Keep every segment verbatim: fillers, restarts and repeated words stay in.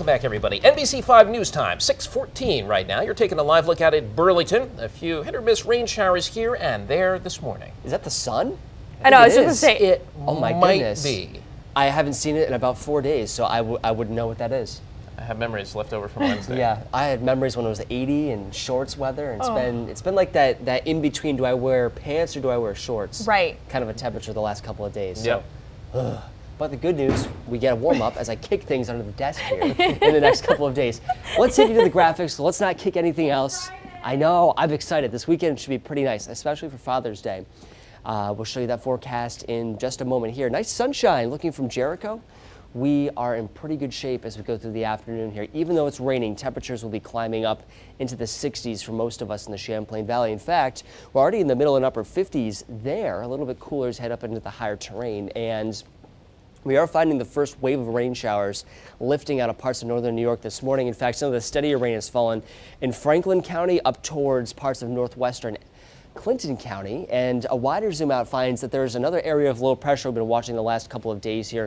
Welcome back, everybody. N B C five News Time, six fourteen right now. You're taking a live look out at Burlington. A few hit or miss rain showers here and there this morning. Is that the sun? I, I know, I was just going to say. It oh my might goodness. be. I haven't seen it in about four days, so I, w I wouldn't know what that is. I have memories left over from Wednesday. Yeah, I had memories when it was eighty and shorts weather, and it's Oh. been it's been like that that in between. Do I wear pants or do I wear shorts? Right. Kind of a temperature the last couple of days. Yep. So, ugh. But the good news, we get a warm up as I kick things under the desk here in the next couple of days. Let's take you to the graphics. So let's not kick anything else. I know, I'm excited. This weekend should be pretty nice, especially for Father's Day. Uh, we'll show you that forecast in just a moment here. Nice sunshine looking from Jericho. We are in pretty good shape as we go through the afternoon here. Even though it's raining, temperatures will be climbing up into the sixties for most of us in the Champlain Valley. In fact, we're already in the middle and upper fifties there. A little bit cooler as head up into the higher terrain. And we are finding the first wave of rain showers lifting out of parts of northern New York this morning. In fact, some of the steadier rain has fallen in Franklin County up towards parts of northwestern Clinton County, and a wider zoom out finds that there's another area of low pressure we've been watching the last couple of days here,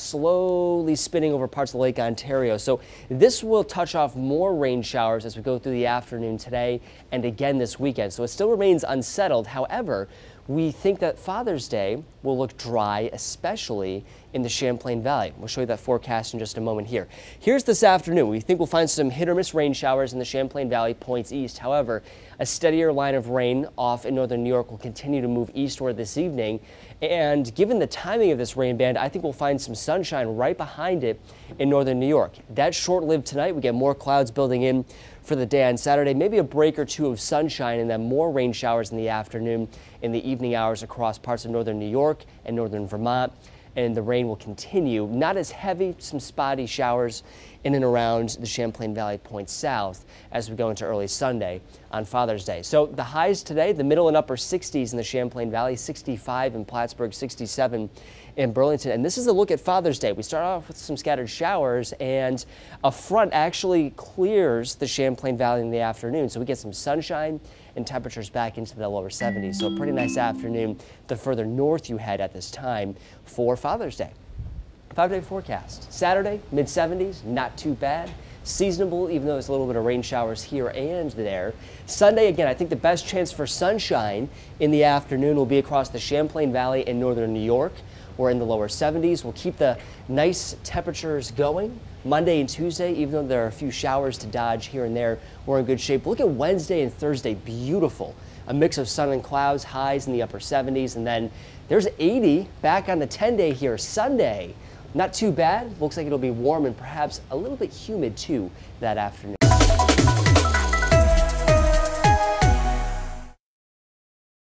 slowly spinning over parts of Lake Ontario. So this will touch off more rain showers as we go through the afternoon today and again this weekend. So it still remains unsettled. However, we think that Father's Day will look dry, especially in the Champlain Valley. We'll show you that forecast in just a moment here. Here's this afternoon. We think we'll find some hit or miss rain showers in the Champlain Valley, points east. However, a steadier line of rain off in northern New York will continue to move eastward this evening. And given the timing of this rain band, I think we'll find some sunshine right behind it in northern New York. That's short-lived tonight. We get more clouds building in for the day on Saturday, maybe a break or two of sunshine, and then more rain showers in the afternoon in the evening hours across parts of northern New York and northern Vermont. And the rain will continue, not as heavy, some spotty showers in and around the Champlain Valley points south as we go into early Sunday on Father's Day. So the highs today, the middle and upper sixties in the Champlain Valley, sixty-five in Plattsburgh, sixty-seven in Burlington. And this is a look at Father's Day. We start off with some scattered showers, and a front actually clears the Champlain Valley in the afternoon. So we get some sunshine and temperatures back into the lower seventies. So a pretty nice afternoon the further north you head at this time for Father's Day. Five-day forecast. Saturday, mid seventies, not too bad. Seasonable, even though there's a little bit of rain showers here and there. Sunday, again, I think the best chance for sunshine in the afternoon will be across the Champlain Valley in northern New York. We're in the lower seventies. We'll keep the nice temperatures going. Monday and Tuesday, even though there are a few showers to dodge here and there, we're in good shape. Look at Wednesday and Thursday, beautiful. A mix of sun and clouds, highs in the upper seventies, and then there's eighty back on the ten day here. Sunday, not too bad. Looks like it'll be warm and perhaps a little bit humid too that afternoon.